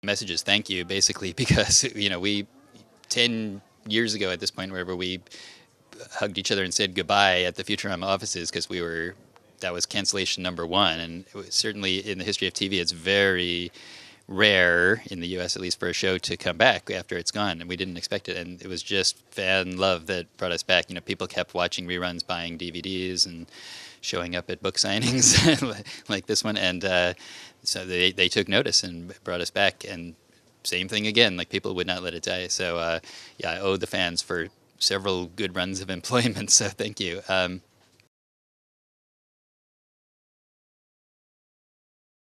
messages, thank you, basically, because we 10 years ago at this point, wherever we hugged each other and said goodbye at the Futurama offices because that was cancellation number one, and it was certainly in the history of TV, it's very rare in the U.S. at least for a show to come back after it's gone, and we didn't expect it. And it was just fan love that brought us back. People kept watching reruns, buying DVDs, and showing up at book signings like this one, and so they took notice and brought us back. And same thing again, like people would not let it die. So yeah, I owe the fans for several good runs of employment. So thank you.